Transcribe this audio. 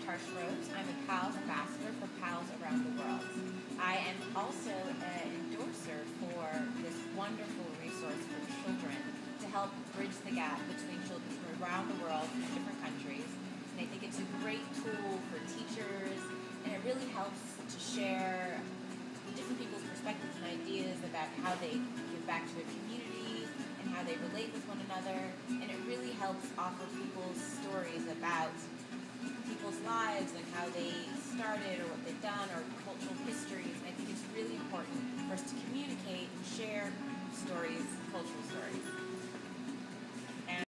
Harsh Rose. I'm a PALS ambassador for PALS around the world. I am also an endorser for this wonderful resource for children to help bridge the gap between children from around the world in different countries. And I think it's a great tool for teachers, and it really helps to share different people's perspectives and ideas about how they give back to their communities and how they relate with one another. And it really helps offer people's stories about people's lives and how they started or what they've done or cultural histories. And I think it's really important for us to communicate and share stories, cultural stories.